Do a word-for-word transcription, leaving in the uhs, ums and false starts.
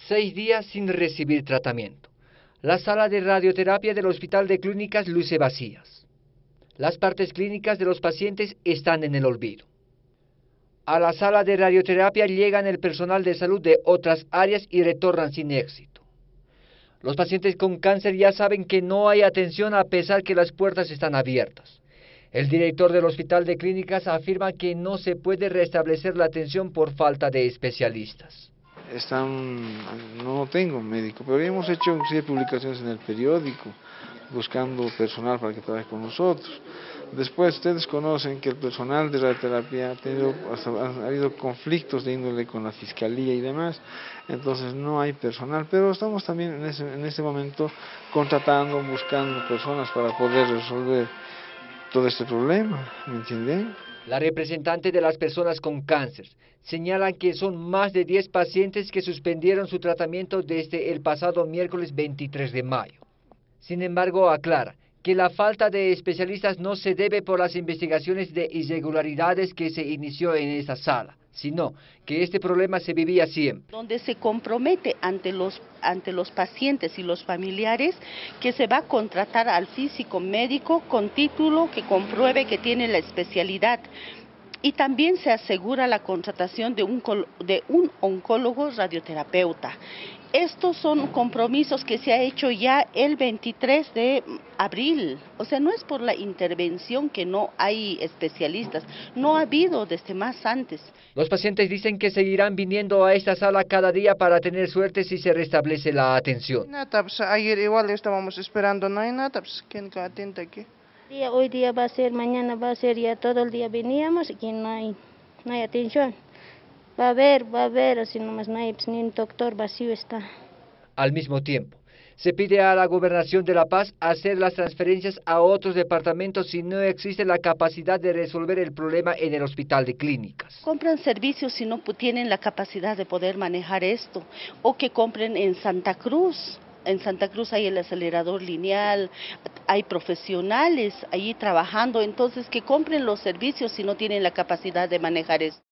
Seis días sin recibir tratamiento. La sala de radioterapia del Hospital de Clínicas luce vacías. Las partes clínicas de los pacientes están en el olvido. A la sala de radioterapia llegan el personal de salud de otras áreas y retornan sin éxito. Los pacientes con cáncer ya saben que no hay atención a pesar que las puertas están abiertas. El director del Hospital de Clínicas afirma que no se puede restablecer la atención por falta de especialistas. Están, no tengo médico, pero hemos hecho inclusive publicaciones en el periódico buscando personal para que trabaje con nosotros. Después ustedes conocen que el personal de radioterapia ha tenido, ha habido conflictos de índole con la fiscalía y demás, entonces no hay personal, pero estamos también en ese, en ese momento contratando, buscando personas para poder resolver todo este problema, ¿me entienden? La representante de las personas con cáncer señala que son más de diez pacientes que suspendieron su tratamiento desde el pasado miércoles veintitrés de mayo. Sin embargo, aclara que la falta de especialistas no se debe por las investigaciones de irregularidades que se inició en esa sala, sino que este problema se vivía siempre. Donde se compromete ante los, ante los pacientes y los familiares que se va a contratar al físico médico con título que compruebe que tiene la especialidad. Y también se asegura la contratación de un, de un oncólogo radioterapeuta. Estos son compromisos que se ha hecho ya el veintitrés de abril, o sea, no es por la intervención que no hay especialistas, no ha habido desde más antes. Los pacientes dicen que seguirán viniendo a esta sala cada día para tener suerte si se restablece la atención. Nada, pues ayer igual estábamos esperando, no hay nada, pues ¿quién que atiende aquí? Hoy día va a ser, mañana va a ser, ya todo el día veníamos y no hay, no hay atención. Va a haber, va a haber, así nomás no hay, pues, ni un doctor, vacío está. Al mismo tiempo, se pide a la Gobernación de La Paz hacer las transferencias a otros departamentos si no existe la capacidad de resolver el problema en el Hospital de Clínicas. Compran servicios si no tienen la capacidad de poder manejar esto, o que compren en Santa Cruz. En Santa Cruz hay el acelerador lineal, hay profesionales allí trabajando, entonces que compren los servicios si no tienen la capacidad de manejar esto.